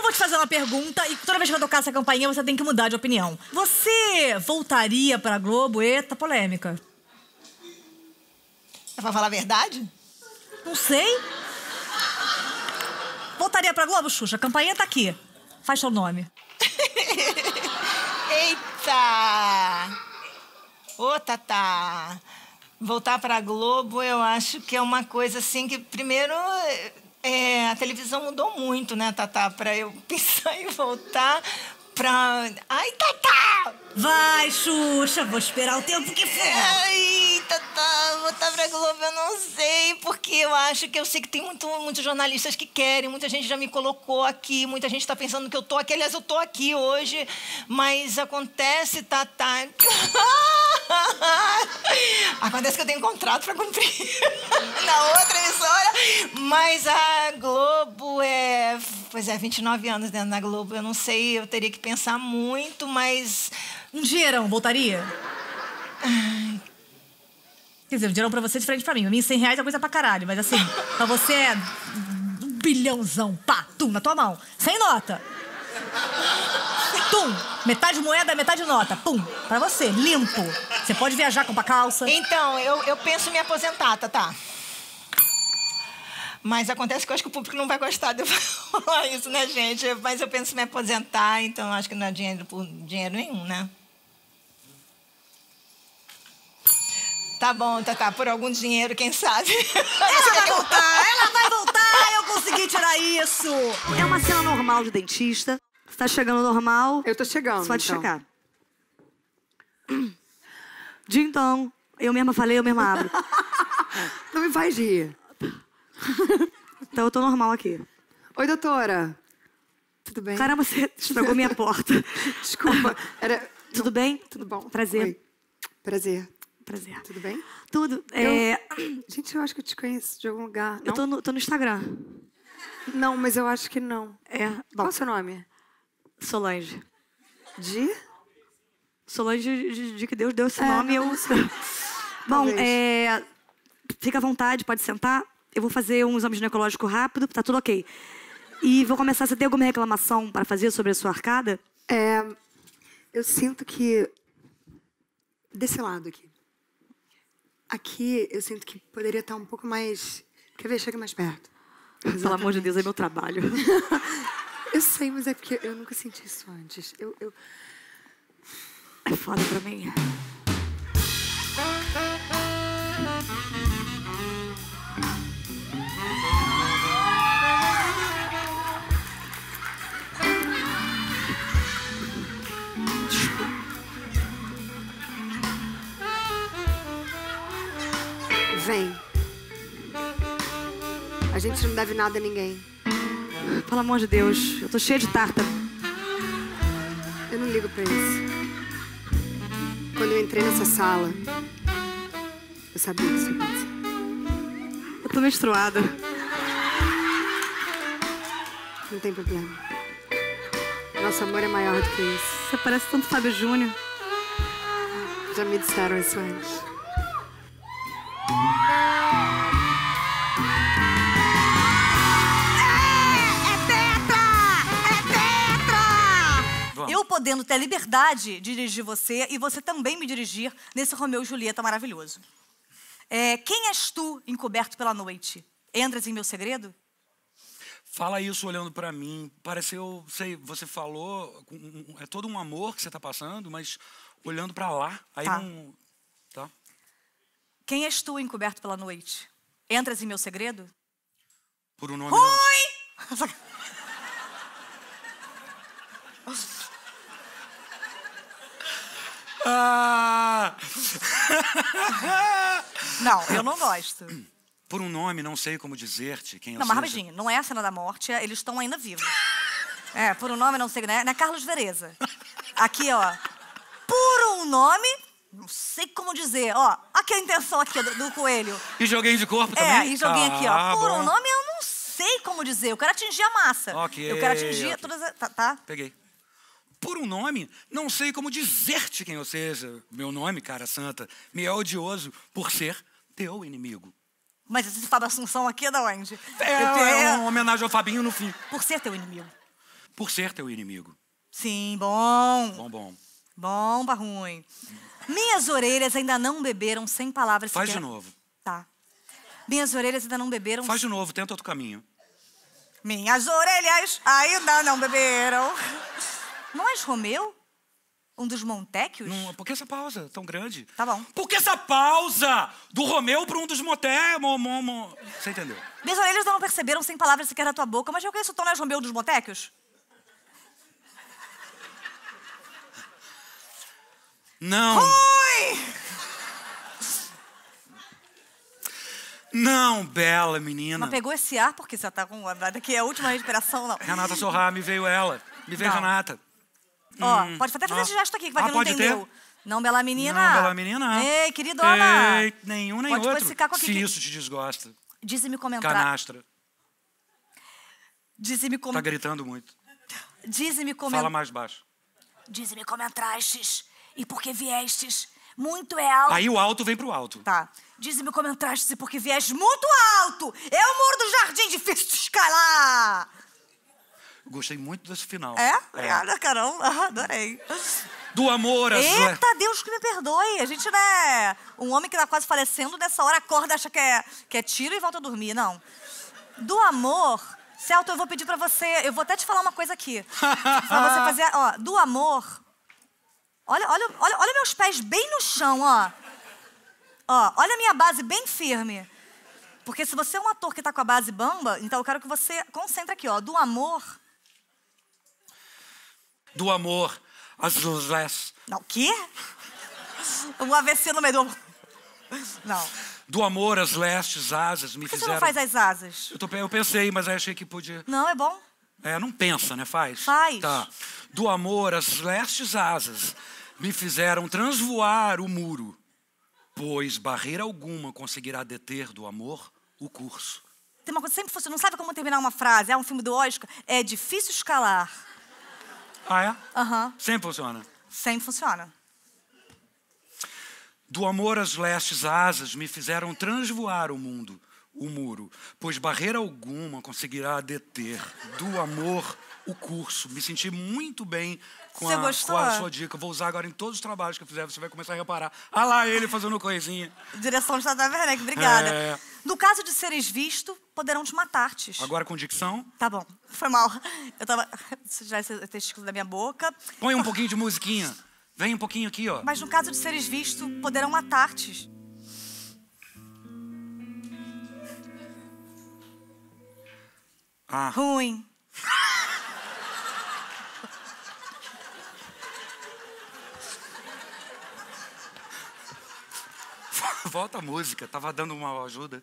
vou te fazer uma pergunta e toda vez que eu tocar essa campainha você tem que mudar de opinião. Você voltaria pra Globo? Eita, polêmica. É pra falar a verdade? Não sei. Voltaria pra Globo, Xuxa? A campainha tá aqui. Faz seu nome. Eita! Ô, Tatá. Voltar pra Globo, eu acho que é uma coisa assim que, primeiro, a televisão mudou muito, né, Tatá? Pra eu pensar em voltar pra... Ai, Tatá! Vai, Xuxa, vou esperar o tempo que for. Ai, Tatá, voltar pra Globo eu não sei, porque eu sei que tem muitos jornalistas que querem, muita gente já me colocou aqui, muita gente tá pensando que eu tô aqui, aliás, eu tô aqui hoje, mas acontece, Tatá... Acontece que eu tenho um contrato pra cumprir na outra emissora, mas a Globo Pois é, 29 anos dentro da Globo, eu não sei, eu teria que pensar muito, mas... Um dinheirão, voltaria? Quer dizer, um dinheirão pra você é diferente pra mim. Pra mim, 100 reais é coisa pra caralho, mas assim, pra você é um bilhãozão, pá, tum, na tua mão. Sem nota. Tum, metade moeda, metade nota, pum, pra você, limpo. Você pode viajar com uma calça. Então, eu penso em me aposentar, Tatá. Mas acontece que eu acho que o público não vai gostar de eu falar isso, né, gente? Mas eu penso em me aposentar, então eu acho que não é dinheiro por dinheiro nenhum, né? Tá bom, Tatá, por algum dinheiro, quem sabe? Ela vai voltar, eu consegui tirar isso. É uma cena normal de dentista. Você tá chegando normal. Eu tô chegando, Você pode então. chegar. Então, eu mesma falei, eu mesma abro. Não me faz rir. Então eu tô normal aqui. Oi, doutora. Tudo bem? Caramba, você estragou minha porta. Desculpa. Tudo bem? Tudo bom. Prazer. Oi. Prazer. Prazer. Tudo bem? Tudo. Gente, eu acho que eu te conheço de algum lugar. Não? Eu tô no Instagram. Não, mas eu acho que não. Bom, Qual é o seu nome? Solange. De? Solange de que Deus deu esse nome. Bom, fica à vontade, pode sentar. Eu vou fazer um exame ginecológico rápido, tá tudo ok. E vou começar. Você tem alguma reclamação para fazer sobre a sua arcada? Eu sinto que... Desse lado aqui. Aqui, eu sinto que poderia estar um pouco mais... Quer ver? Chega mais perto. Exatamente. Pelo amor de Deus, é meu trabalho. Eu sei, mas é porque eu nunca senti isso antes. É foda pra mim. Vem. A gente não deve nada a ninguém. Pelo amor de Deus, eu tô cheia de tártaro. Eu não ligo pra isso. Quando eu entrei nessa sala, eu sabia que isso ia acontecer. Eu tô menstruada. Não tem problema. Nosso amor é maior do que isso. Você parece tanto Fábio Júnior. Já me disseram isso antes. Eu podendo ter a liberdade de dirigir você e você também me dirigir nesse Romeu e Julieta maravilhoso. Quem és tu, encoberto pela noite? Entras em meu segredo? Fala isso olhando pra mim. Pareceu, sei, você falou, é todo um amor que você tá passando, mas olhando pra lá, aí não... Tá? Quem és tu, encoberto pela noite? Entras em meu segredo? Por um nome... Oi! Não, eu não gosto. Por um nome, não sei como dizer-te quem eu Não, mas seja. rapidinho, não é a cena da morte, eles estão ainda vivos. Por um nome, não sei, né? Não é Carlos Vereza. Aqui, ó. Por um nome, não sei como dizer. Ó, aqui a intenção aqui do coelho. E joguei de corpo também? E joguei aqui, ó. Por bom. um nome, eu não sei como dizer. Eu quero atingir a massa. Ok, Eu quero atingir ok. todas as... Tá? Peguei. Por um nome, não sei como dizer-te quem eu seja. Meu nome, cara santa, me é odioso por ser teu inimigo. Mas esse Fábio Assunção aqui é da onde? É uma homenagem ao Fabinho no fim. Por ser teu inimigo. por ser teu inimigo. Sim, bom. Bom. Bom pra ruim. Minhas orelhas ainda não beberam sem palavras Faz sequer. de novo. Tá. Minhas orelhas ainda não beberam... Faz de novo, tenta outro caminho. Minhas orelhas ainda não beberam. Não és Romeu? Um dos Montecchios? Não, por que essa pausa tão grande? Tá bom. Por que essa pausa do Romeu para um dos Você entendeu? Minhas orelhas ainda não perceberam sem palavras sequer da tua boca, mas eu conheço o tom, não és Romeu dos Montecchios? Não. Ui! Não, bela menina. Mas pegou esse ar porque você tá com... Daqui é a última respiração, não. Renata Sorrah, me veio ela. Me veio Não. Renata. Ó, pode até fazer esse gesto aqui, que vai que não pode entendeu. ter? Não, bela menina. Não, bela menina. Ei, queridona. Ei, nenhum nem Pode outro. depois ficar com Se aqui. isso te desgosta. Dize-me comentar. Canastra. Dize-me como... Tá gritando muito. Dize-me como... Fala mais baixo. Dize-me como entrastes e por que viestes muito é alto. Aí o alto vem pro alto. Tá. Dize-me como entrastes e por que viestes muito alto. É o muro do jardim difícil de escalar. Gostei muito desse final. É? Obrigada, caramba. Adorei. Do amor, Eita, Deus que me perdoe. A gente, né... Um homem que tá quase falecendo, nessa hora acorda, acha que é tiro e volta a dormir. Não. Do amor... Celto, eu vou pedir pra você... Eu vou até te falar uma coisa aqui. Pra você fazer... Ó, do amor... Olha meus pés bem no chão, ó. Ó, olha a minha base bem firme. Porque se você é um ator que tá com a base bamba, então eu quero que você concentre aqui, ó. Do amor... Do amor, as luzes. Não, o quê? Um AVC no meio do... Não. Do amor, as lestes asas me Por que fizeram... você não faz as asas? Eu pensei, mas aí achei que podia... Não, é bom. Não pensa, né? Faz. Faz. Tá. Do amor, as lestes asas me fizeram transvoar o muro, pois barreira alguma conseguirá deter do amor o curso. Tem uma coisa que sempre funciona. Não sabe como terminar uma frase? É um filme do Oscar. É difícil escalar. Ah, é? Aham. Sempre funciona. Sempre funciona. Do amor, as lestes asas me fizeram transvoar o muro, pois barreira alguma conseguirá deter do amor o curso. Me senti muito bem com a sua dica. Vou usar agora em todos os trabalhos que eu fizer. Você vai começar a reparar. Ah lá, ele fazendo coisinha. Direção de Tata Werneck, obrigada. No caso de seres visto, poderão te matar-te. Agora com dicção. Tá bom, foi mal. Eu tava... Se tivesse o testículo da minha boca. Põe um pouquinho de musiquinha. Vem um pouquinho aqui, ó. Mas no caso de seres visto, poderão matar-te. Ruim. Volta a música, tava dando uma ajuda.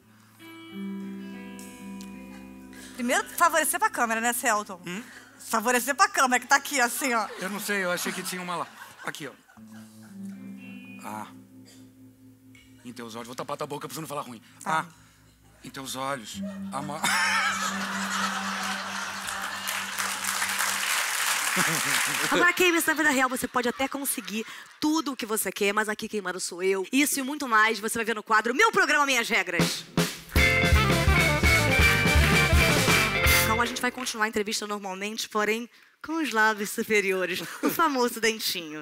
Primeiro, favorecer pra câmera, né, Celton? Favorecer pra câmera, que tá aqui, assim, ó. Eu não sei, eu achei que tinha uma lá. Aqui, ó. Em teus olhos. Vou tapar tua boca pra você não falar ruim. Em teus olhos. Agora, Keymes, na vida real, você pode até conseguir tudo o que você quer, mas aqui quem manda sou eu. Isso e muito mais você vai ver no quadro Meu Programa, Minhas Regras. Então, a gente vai continuar a entrevista normalmente, porém com os lábios superiores, o famoso dentinho.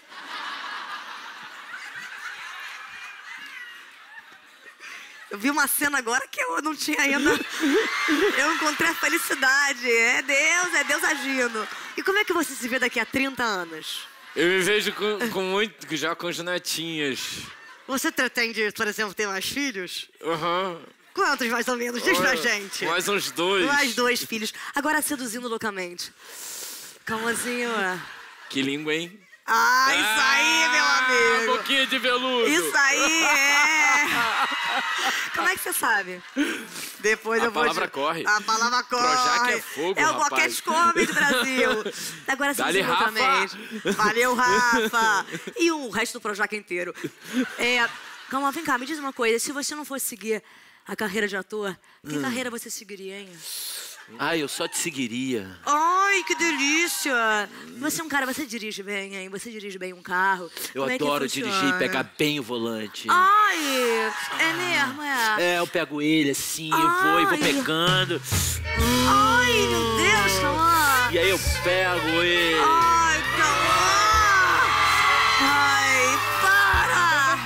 Eu vi uma cena agora que eu não tinha ainda... Eu encontrei a felicidade. É Deus agindo. E como é que você se vê daqui a 30 anos? Eu me vejo já com as netinhas. Você pretende, por exemplo, ter mais filhos? Aham. Quantos, mais ou menos? Diz pra gente. Mais uns 2. Mais 2 filhos. Agora seduzindo loucamente. Calmazinho. Que língua, hein? Isso aí, meu amigo. Boquinha de veludo. Isso aí, é. Como é que você sabe? Depois eu vou... A palavra corre. A palavra corre. Projac é fogo, É o rapaz. Boquete Comedy Brasil. Agora Dale, seduzindo Rafa. loucamente. Valeu, Rafa. E o resto do Projac inteiro. Calma, vem cá, me diz uma coisa. Se você não fosse seguir a carreira de ator, que carreira você seguiria, hein? Eu só te seguiria. Ai, que delícia! Você é um cara, você dirige bem, hein? Você dirige bem um carro. Eu Como é que adoro funciona? dirigir e pegar bem o volante. Ai, é mesmo, é? Eu pego ele assim, eu vou pegando. Ai, meu Deus, Calma. E aí eu pego ele. Ai, Cauã! Ai, para!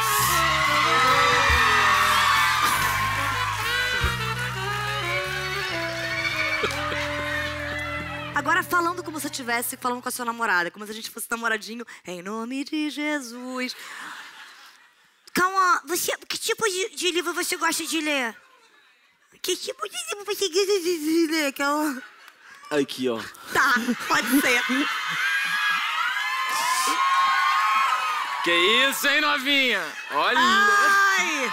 Agora falando como se eu estivesse falando com a sua namorada, como se a gente fosse namoradinho, em nome de Jesus. Cauã, que tipo de livro você gosta de ler? Que tipo de livro você gosta de ler, Cauã? Aqui, ó. Tá, pode ser. Que isso, hein, novinha? Olha. Ai!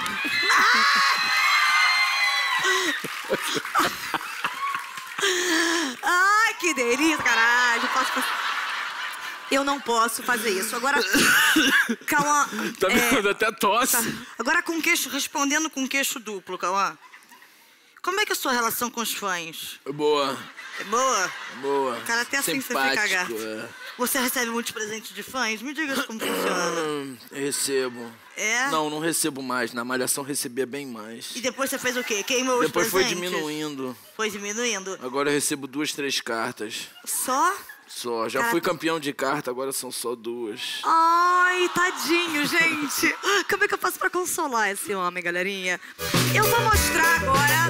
Ai, que delícia, caralho. Eu não posso fazer isso. Agora, Cauã... Tá dando até tosse. Tá. Agora respondendo com queixo duplo, Cauã. Como é que é a sua relação com os fãs? Boa. É boa? Boa. Cara, até assim você fica gato. Você recebe muitos presentes de fãs? Me diga como funciona. Recebo. É? Não recebo mais. Na Malhação recebia bem mais. E depois você fez o quê? Queimou os Depois presentes? foi diminuindo. Foi diminuindo. Agora eu recebo 2, 3 cartas. Só? Só. Já fui campeão de carta, agora são só 2. Ai, tadinho, gente. Como é que eu faço pra consolar esse homem, galerinha? Eu vou mostrar agora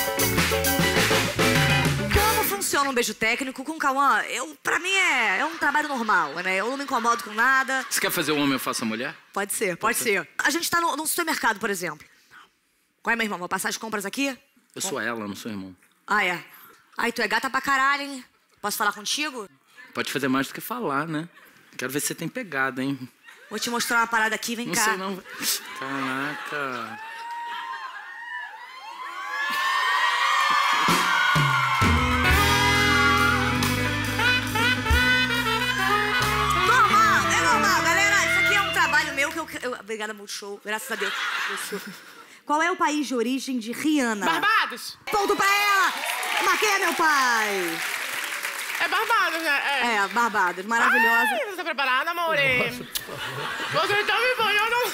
como funciona um beijo técnico com o Cauã. Pra mim é um trabalho normal, né? Eu não me incomodo com nada. Você quer fazer o homem, eu faço a mulher? Pode ser, pode ser. A gente tá num supermercado, por exemplo. Qual é, meu irmão? Vou passar as compras aqui? Eu sou ela, não sou irmão. Ah, é? Ai, tu é gata pra caralho, hein? Posso falar contigo? Pode fazer mais do que falar, né? Quero ver se você tem pegada, hein? Vou te mostrar uma parada aqui, vem cá. Não sei, não. Caraca. Normal, galera. Isso aqui é um trabalho meu que eu... Obrigada, Multishow. Graças a Deus. Qual é o país de origem de Rihanna? Barbados. Ponto pra ela! Marquei, meu pai! É Barbados, né? É, Barbados. Maravilhosa. Ai, você tá preparada, amore? Você tá me banhando.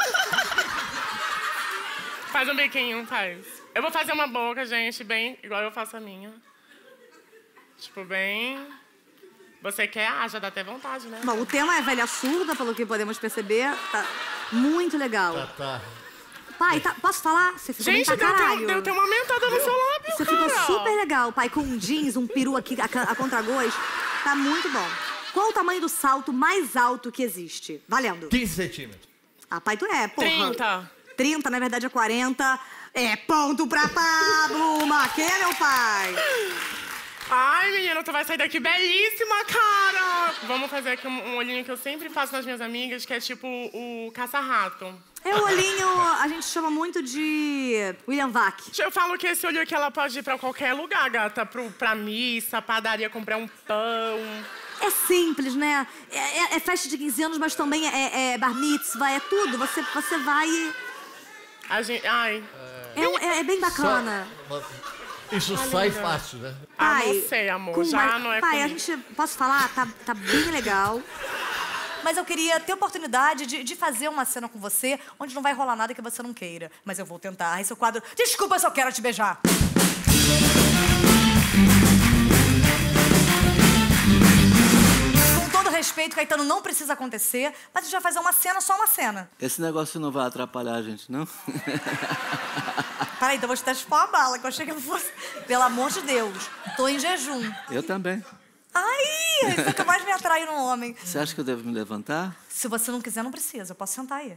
Faz um biquinho, faz. Eu vou fazer uma boca, gente, bem igual eu faço a minha. Tipo, bem... Você quer? Ah, já dá até vontade, né? Bom, o tema é velha surda, pelo que podemos perceber. Tá muito legal. Tá. Pai, posso falar? Você ficou Gente, bem pra caralho. deu uma aumentada no seu lábio, Você cara. ficou super legal, pai. Com um jeans, um peru aqui a contragosto. Tá muito bom. Qual o tamanho do salto mais alto que existe? Valendo. 15 centímetros. Ah, pai, tu é, porra. 30. 30, na verdade é 40. É ponto pra Pablo. Maquê, meu pai. Ai, menina, tu vai sair daqui belíssima, cara! Vamos fazer aqui um olhinho que eu sempre faço nas minhas amigas, que é tipo o caça-rato. É o olhinho, a gente chama muito de William Vac. Eu falo que esse olho aqui, ela pode ir pra qualquer lugar, gata. Pra missa, padaria, comprar um pão. É simples, né? É festa de 15 anos, mas também é bar mitzvah, é tudo. Você vai e... A gente... Ai... É bem bacana. Isso sai fácil, né? Ah, não sei, amor. Já não é pai, comigo. a gente... Posso falar? Tá bem legal. Mas eu queria ter oportunidade de fazer uma cena com você onde não vai rolar nada que você não queira. Mas eu vou tentar. Esse é o quadro... Desculpa, eu só quero te beijar. Com todo respeito, Caetano, não precisa acontecer, mas a gente vai fazer uma cena, só uma cena. Esse negócio não vai atrapalhar a gente, não? Peraí, então eu vou te dar de pau a bala, que eu achei que não fosse... Pelo amor de Deus, tô em jejum. Eu também. Ai, isso é o que mais me atrai no homem. Você acha que eu devo me levantar? Se você não quiser, não precisa. Eu posso sentar aí.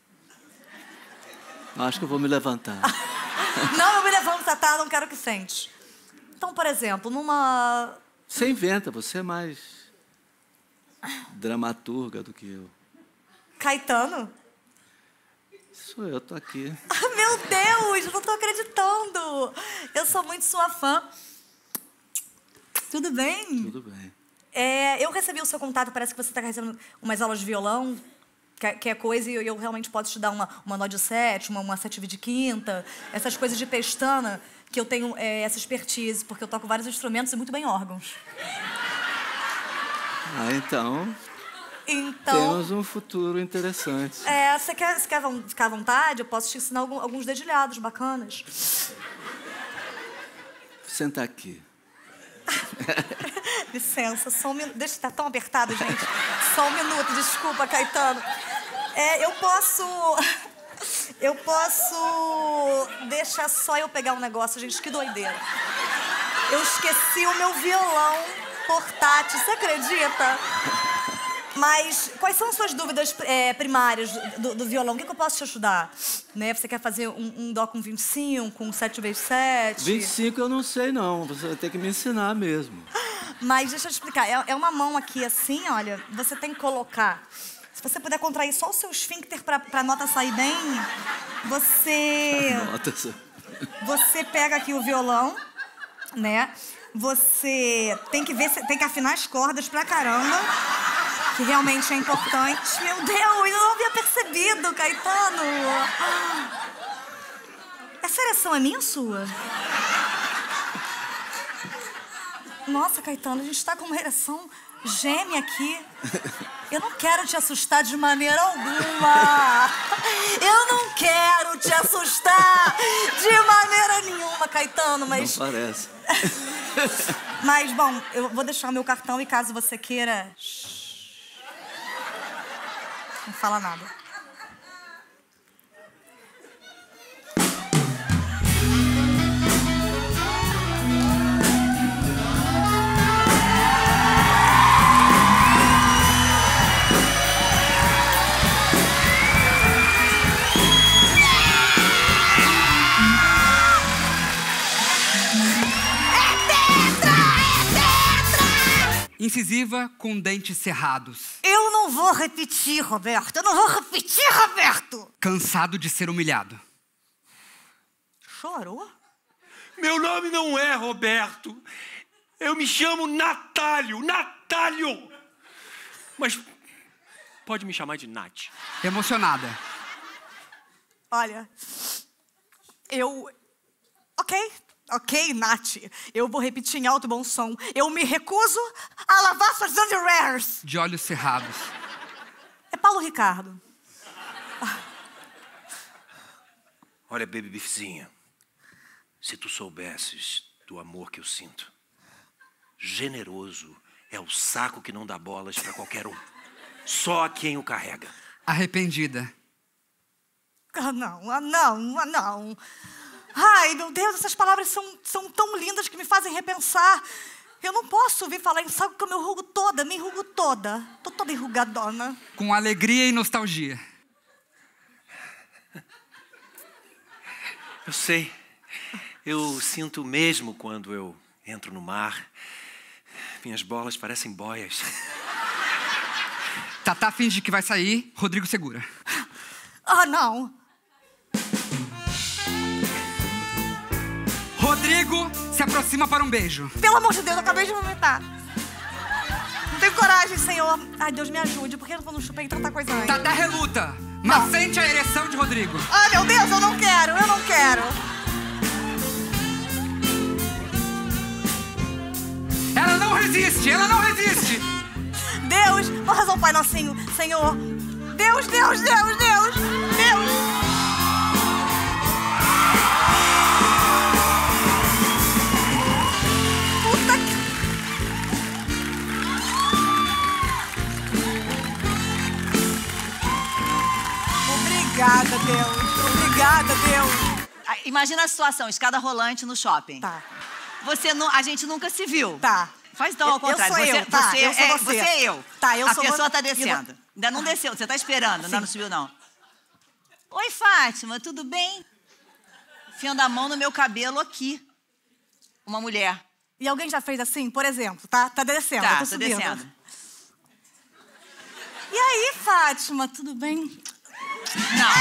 Eu acho que eu vou me levantar. Não, eu me levanto, Tatá, não quero que sente. Então, por exemplo, numa... Você inventa, você é mais dramaturga do que eu. Caetano? Sou eu, tô aqui. Ah, meu Deus, eu não tô acreditando. Eu sou muito sua fã. Tudo bem? Tudo bem. Eu recebi o seu contato, parece que você está recebendo umas aulas de violão, que é coisa, e eu realmente posso te dar uma nó de sétima, uma sétima de quinta, essas coisas de pestana, que eu tenho essa expertise, porque eu toco vários instrumentos e muito bem órgãos. Ah, então... Então... Temos um futuro interessante. Você quer ficar à vontade? Eu posso te ensinar alguns dedilhados bacanas. Senta aqui. Licença, só um minuto. Deixa, tá tão apertado, gente. Só um minuto, desculpa, Caetano. Eu posso deixar só eu pegar um negócio, gente, que doideira. Eu esqueci o meu violão portátil, você acredita? Mas quais são as suas dúvidas primárias do violão? O que eu posso te ajudar? Né? Você quer fazer um dó com 25, um 7x7? 25 eu não sei, não. Você vai ter que me ensinar mesmo. Mas deixa eu te explicar. É uma mão aqui assim, olha. Você tem que colocar. Se você puder contrair só o seu esfíncter pra nota sair bem, você pega aqui o violão, né? Você tem que afinar as cordas pra caramba, que realmente é importante. Meu Deus, eu não havia percebido, Caetano. Essa ereção é minha ou sua? Nossa, Caetano, a gente tá com uma ereção gêmea aqui. Eu não quero te assustar de maneira alguma. Eu não quero te assustar de maneira nenhuma, Caetano, mas... Não parece. Mas, bom, eu vou deixar o meu cartão e caso você queira... Não fala nada. Incisiva com dentes cerrados. Eu não vou repetir, Roberto. Eu não vou repetir, Roberto. Cansado de ser humilhado. Chorou? Meu nome não é Roberto. Eu me chamo Natálio. Natálio. Mas pode me chamar de Nath. Emocionada. Olha, Ok, Nath. Eu vou repetir em alto e bom som. Eu me recuso a lavar suas underwears. De olhos cerrados. É Paulo Ricardo. Olha, baby bifzinha. Se tu soubesses do amor que eu sinto. Generoso é o saco que não dá bolas pra qualquer um. Só a quem o carrega. Arrependida. Não. Ai, meu Deus, essas palavras são tão lindas que me fazem repensar. Eu não posso ouvir falar em saco que eu me enrugo toda. Tô toda enrugadona. Com alegria e nostalgia. Eu sei. Eu sinto mesmo quando eu entro no mar. Minhas bolas parecem boias. Tatá finge que vai sair, Rodrigo segura. Ah, não. Rodrigo se aproxima para um beijo. Pelo amor de Deus, eu acabei de vomitar. Não tenho coragem, Senhor. Ai, Deus me ajude, porque eu não chupei tanta coisa antes. Tatá reluta, mas sente a ereção de Rodrigo. Ai, meu Deus, eu não quero. Ela não resiste. Deus, vou rezar o Pai Nocinho. Senhor, Deus. Obrigada, Deus. Imagina a situação, escada rolante no shopping. Tá. A gente nunca se viu. Tá. Faz então ao contrário. Você é eu. Tá, eu sou a pessoa tá descendo. Ainda não desceu, você tá esperando, ainda não subiu não. Oi, Fátima, tudo bem? Enfiando a mão no meu cabelo aqui. Uma mulher. E alguém já fez assim, por exemplo, tá? Tá descendo, eu tô subindo. Descendo. E aí, Fátima, tudo bem? Não.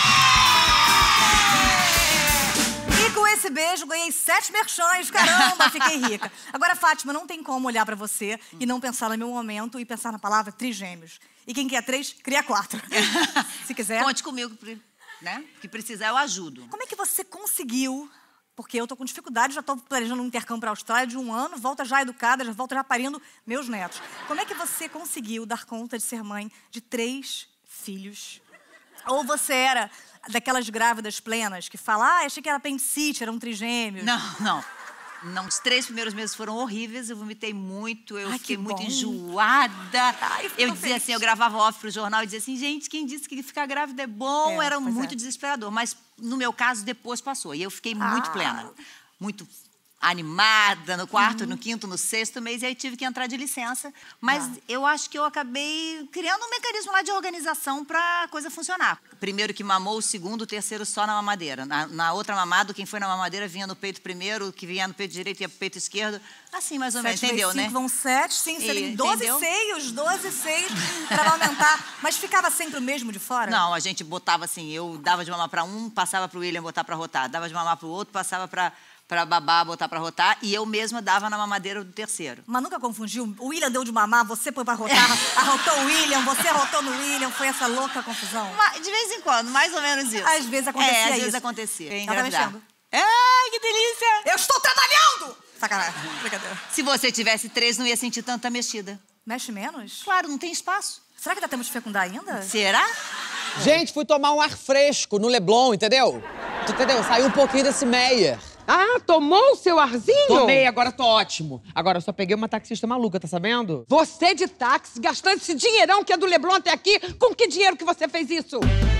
E com esse beijo, ganhei 7 merchans. Caramba, fiquei rica. Agora, Fátima, não tem como olhar pra você e não pensar no meu momento e pensar na palavra trigêmeos. E quem quer 3, cria 4. Se quiser. Conte comigo, né? Que precisar, eu ajudo. Como é que você conseguiu... Porque eu tô com dificuldade, já tô planejando um intercâmbio pra Austrália de 1 ano, volta já educada, já volta já parindo meus netos. Como é que você conseguiu dar conta de ser mãe de 3 filhos? Ou você era daquelas grávidas plenas que falam, achei que era apendicite, era um trigêmeo. Não. Não, os 3 primeiros meses foram horríveis, eu vomitei muito, eu fiquei muito enjoada. Eu dizia assim, eu gravava off pro jornal e dizia assim, gente, quem disse que ficar grávida é bom? Era muito desesperador. Mas, no meu caso, depois passou. E eu fiquei muito plena, muito animada no 4º, no 5º, no 6º mês, e aí tive que entrar de licença. Mas eu acho que eu acabei criando um mecanismo lá de organização pra coisa funcionar. Primeiro que mamou, o segundo, o terceiro só na mamadeira. Na outra mamada, quem foi na mamadeira vinha no peito primeiro, o que vinha no peito direito ia pro peito esquerdo. Assim, mais ou menos, 7 entendeu, vezes 5 né? vão 7, sim, seriam 12 seios pra aumentar. Mas ficava sempre o mesmo de fora? Não, a gente botava assim, eu dava de mamar pra um, passava pro William botar pra rotar. Dava de mamar pro outro, passava pra babá botar pra rotar, e eu mesma dava na mamadeira do terceiro. Mas nunca confundiu? O William deu de mamar, você foi pra rotar, arrotou o William, você arrotou no William, foi essa louca confusão? De vez em quando, mais ou menos isso. Às vezes acontecia isso. Às vezes acontecia. Ela tá mexendo. Ai, que delícia! Eu estou trabalhando! Sacanagem, brincadeira. Se você tivesse 3, não ia sentir tanta mexida. Mexe menos? Claro, não tem espaço. Será que dá tempo de fecundar ainda? Será? Gente, fui tomar um ar fresco no Leblon, entendeu? Entendeu? Saiu um pouquinho desse Meyer. Ah, tomou o seu arzinho? Tomei, agora tô ótimo. Agora, eu só peguei uma taxista maluca, tá sabendo? Você de táxi, gastando esse dinheirão que é do Leblon até aqui, com que dinheiro que você fez isso?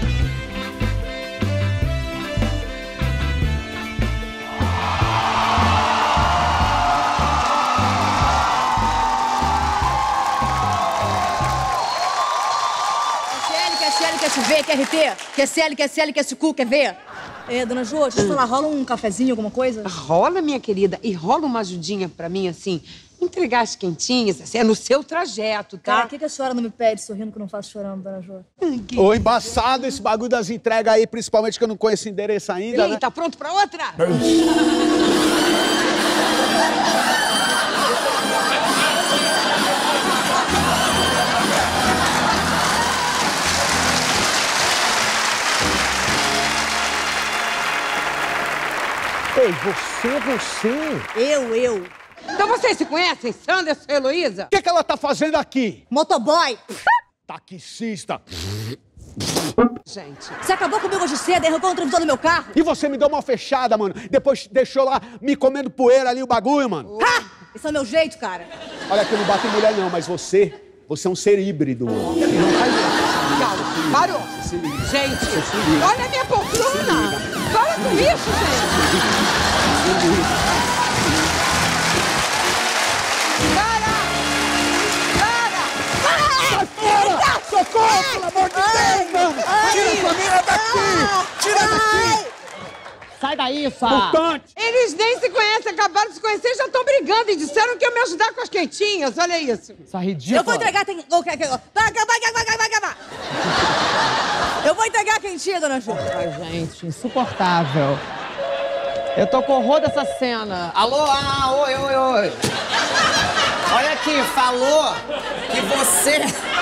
QSL, QSV, QRT, QSL, QSL, QSQ, quer ver? Dona Jo, deixa eu falar, rola um cafezinho, alguma coisa? Rola, minha querida, e rola uma ajudinha pra mim, assim, entregar as quentinhas, assim, é no seu trajeto, tá? Cara, o que a senhora não me pede sorrindo que eu não faço chorando, Dona Jo? Ô, embaçado esse bagulho das entregas aí, principalmente que eu não conheço endereço ainda, né? Tá pronto pra outra? Ei, você? Eu. Então vocês se conhecem, Sanderson e Heloísa? O que ela tá fazendo aqui? Motoboy. Taxista. Gente. Você acabou comigo hoje cedo e arrancou um transmissor no meu carro? E você me deu uma fechada, mano. Depois deixou lá me comendo poeira ali o bagulho, mano. Ha! Esse é o meu jeito, cara. Olha que eu não bato em mulher não, mas você é um ser híbrido, mano. Não faz isso. Calma, parou. Gente, olha a minha poltrona. Para com isso, gente. Para! Socorro, pelo amor de Deus, mano! Tira a família daqui! Tira daqui! Sai daí, Fá! Eles nem se conhecem, acabaram de se conhecer e já estão brigando e disseram que iam me ajudar com as quentinhas, olha isso. Isso é ridículo. Eu vou entregar... Vai acabar! Eu vou entregar a quentinha, Dona Ju. Ai, gente, insuportável. Eu tô com horror dessa cena. Alô? Oi. Olha aqui, falou que você...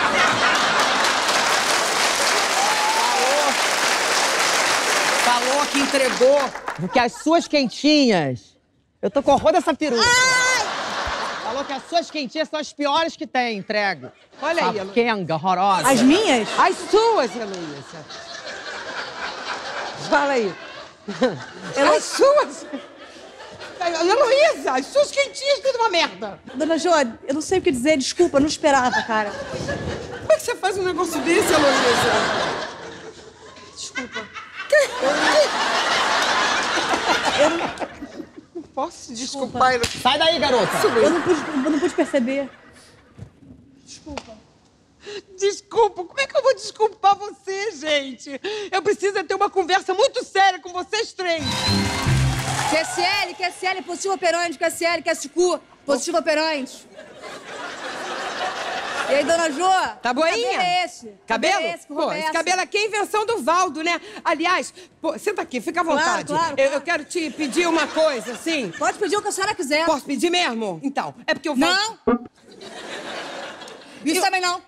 Falou que entregou que as suas quentinhas... Eu tô com horror dessa peruca. Falou que as suas quentinhas são as piores que tem, entregue. Olha aí, Heloísa. Kenga, horrorosa. As minhas? As suas, Heloísa. Fala aí. As suas... Heloísa, as suas quentinhas, tudo uma merda. Dona Jo, eu não sei o que dizer, desculpa, eu não esperava, cara. Como é que você faz um negócio desse, Heloísa? Desculpa. Eu não posso te desculpar, Heloísa. Sai daí, garota. Eu não pude perceber. Desculpa, como é que eu vou desculpar você, gente? Eu preciso ter uma conversa muito séria com vocês três. QSL, positivo operante, QSL, QSQ, positivo operante. E aí, Dona Jo? Tá boinha? Cabelo é esse? Cabelo? É esse, Pô, esse cabelo aqui é invenção do Valdo, né? Aliás, pô, senta aqui, fica à vontade. Claro. Eu quero te pedir uma coisa, assim. Pode pedir o que a senhora quiser. Posso pedir mesmo? Então, é porque o Valdo... Não! Isso também não.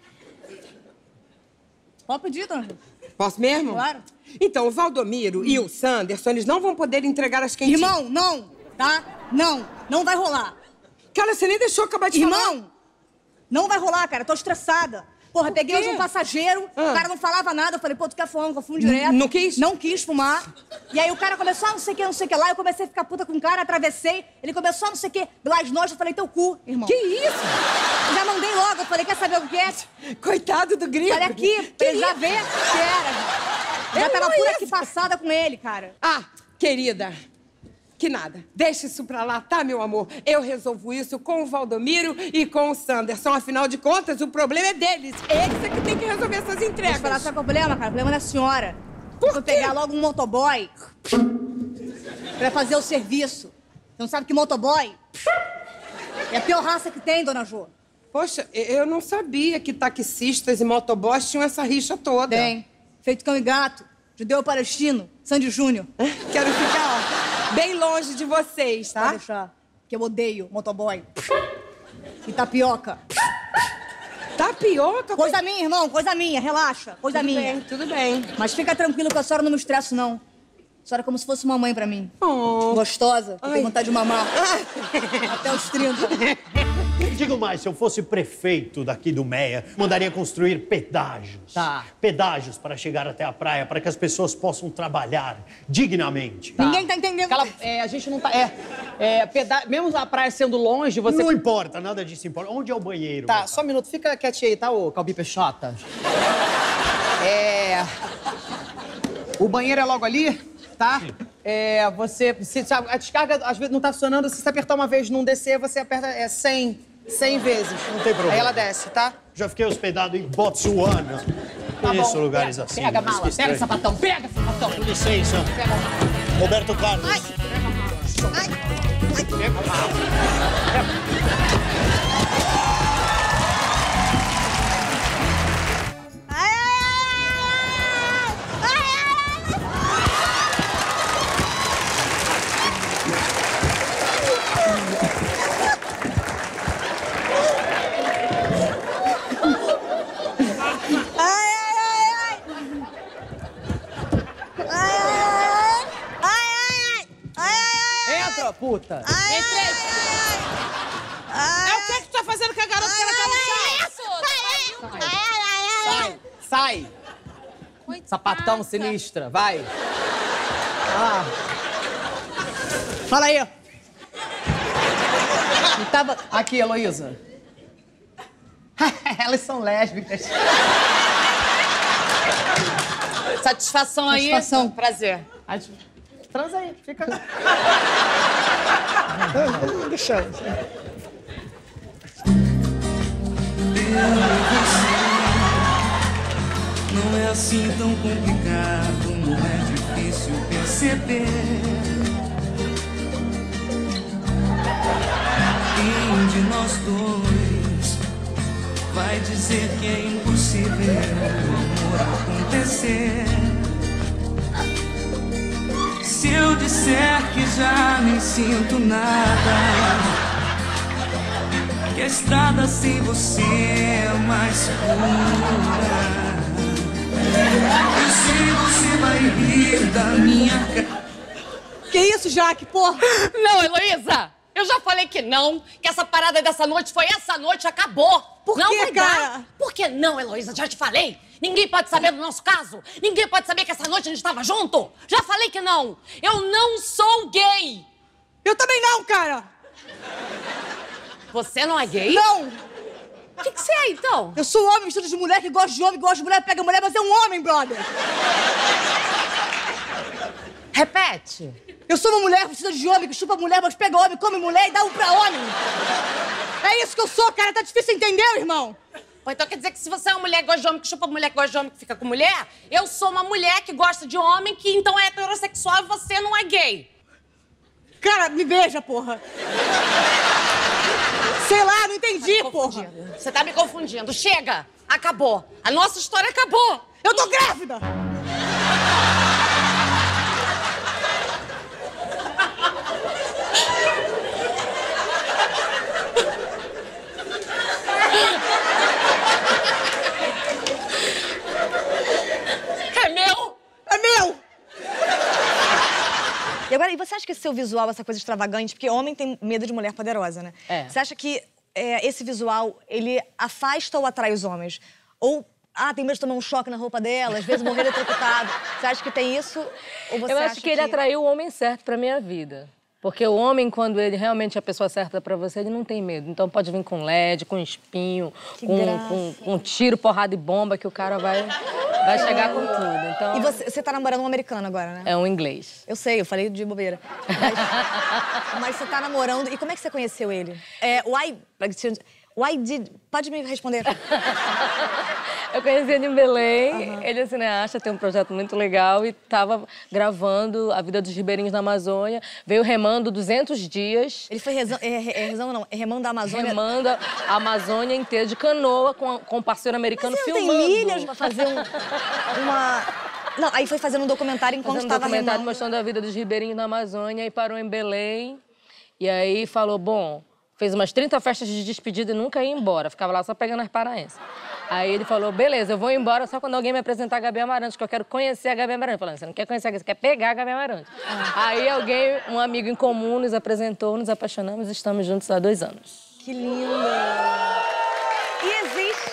Pode pedir, Dona Jo. Posso mesmo? Claro. Então, o Valdomiro e o Sanderson, eles não vão poder entregar as quentinhas. Irmão, não, tá? Não vai rolar. Cara, você nem deixou acabar de falar. Irmão, não vai rolar, cara, tô estressada. Porra, peguei hoje um passageiro, o cara não falava nada, eu falei, pô, tu quer fumar? Eu fumo direto. Não quis? Não quis fumar. E aí o cara começou a não sei o que lá, eu comecei a ficar puta com o cara, atravessei, ele começou a não sei o que, Blas Noite, eu falei, teu cu, irmão. Que isso? Já mandei logo, eu falei, quer saber o que é? Coitado do gringo. Olha aqui, pra ele já ver que era. Já tava por aqui passada com ele, cara. Ah, querida, que nada. Deixa isso pra lá, tá, meu amor? Eu resolvo isso com o Valdomiro e com o Sanderson. Afinal de contas, o problema é deles. Eles é que tem que resolver essas entregas. Deixa eu falar, sabe qual é o problema, cara? O problema é da senhora. Por quê? Eu pegar logo um motoboy pra fazer o serviço. Você não sabe que motoboy é a pior raça que tem, dona Jô. Poxa, eu não sabia que taxistas e motoboys tinham essa rixa toda. Tem. Feito cão e gato, judeu palestino, Sandy Júnior. Quero ficar, ó, bem longe de vocês, tá? Pode deixar, que eu odeio motoboy. E tapioca. Tapioca? Coisa minha, irmão, coisa minha, relaxa, coisa Tudo minha. bem, tudo bem. Mas fica tranquilo que a senhora não me estresso, não. A senhora é como se fosse uma mãe pra mim. Oh. Gostosa, que tem vontade de mamar. Até os 30. Digo mais, se eu fosse prefeito daqui do Meia, mandaria construir pedágios. Tá. Pedágios para chegar até a praia, para que as pessoas possam trabalhar dignamente. Tá. Ninguém tá entendendo. A gente não tá... mesmo a praia sendo longe, você... Não importa, nada disso importa. Onde é o banheiro? Tá, só um minuto. Fica quietinho aí, tá, ô Calbi Peixota? O banheiro é logo ali, tá? Sabe, a descarga às vezes não tá funcionando, se você apertar uma vez e não descer, você aperta 100 vezes. Não tem problema. Aí ela desce, tá? Já fiquei hospedado em Botsuana. Tá Conheço bom. lugares assim. Pega a mala, pega sapatão, pega sapatão. Com licença. Pega a mala. Roberto Carlos. Ai. Pega a mala. Entra, puta. Entrei. É o que tu tá fazendo com a garota que ela tá no chão? Sai. Sapatão sinistra, vai. Fala aí. Aqui, Heloísa. Elas são lésbicas. Satisfação aí? Satisfação. Prazer. Transa aí, fica... Deixa eu... Não é assim tão complicado, não é difícil perceber. Quem de nós dois vai dizer que é impossível o amor acontecer? Se eu disser que já nem sinto nada, que a estrada sem você é mais pura, e se você vai rir da minha cara... Que isso, Jaque, porra? Não, Heloísa! Eu já falei que não, que essa parada dessa noite foi essa noite, acabou. Por não quê, vai dar. cara? Por que não, Heloísa? Já te falei. Ninguém pode saber do nosso caso. Ninguém pode saber que essa noite a gente estava junto. Já falei que não. Eu não sou gay. Eu também não, cara. Você não é gay? Não. O que você é, então? Eu sou homem, vestido de mulher, que gosta de homem, que gosta de mulher, pega mulher, mas é um homem, brother. Repete. Eu sou uma mulher vestida de homem, que chupa mulher, mas pega homem, come mulher e dá um pra homem. É isso que eu sou, cara. Tá difícil entender, irmão? Ou então quer dizer que se você é uma mulher que gosta de homem, que chupa mulher, que gosta de homem, que fica com mulher, eu sou uma mulher que gosta de homem, que então é heterossexual e você não é gay. Cara, me beija, porra. Sei lá, não entendi, porra. Você tá me confundindo. Chega! Acabou. A nossa história acabou. Eu tô grávida! É meu? É meu! E agora, e você acha que esse seu visual, essa coisa extravagante, porque homem tem medo de mulher poderosa, né? É. Você acha que esse visual, ele afasta ou atrai os homens? Ou, tem medo de tomar um choque na roupa dela, às vezes morrer eletrocutado. Você acha que tem isso? Ou você Eu acha acho que ele atraiu o homem certo pra minha vida. Porque o homem, quando ele realmente é a pessoa certa pra você, ele não tem medo. Então pode vir com LED, com espinho, com tiro, porrada e bomba, que o cara vai chegar com tudo. Então... E você tá namorando um americano agora, né? É um inglês. Eu sei, eu falei de bobeira. Mas você tá namorando... E como é que você conheceu ele? Pode me responder. Eu conheci ele em Belém, ele é cineasta, tem um projeto muito legal e estava gravando A Vida dos Ribeirinhos na Amazônia. Veio remando 200 dias. Ele foi remando a Amazônia? Remando a Amazônia inteira, de canoa, com um parceiro americano filmando. Mas tem milhas pra fazer Não, aí foi fazendo um documentário enquanto estava remando. Documentário mostrando a vida dos ribeirinhos na Amazônia e parou em Belém. E aí falou, fez umas 30 festas de despedida e nunca ia embora. Ficava lá só pegando as paraenses. Aí ele falou, beleza, eu vou embora só quando alguém me apresentar a Gabi Amarantos, que eu quero conhecer a Gabi Amarantos. Falando, você não quer conhecer, você quer pegar a Gabi Amarantos. Aí um amigo em comum nos apresentou, nos apaixonamos e estamos juntos há 2 anos. Que lindo! E existe...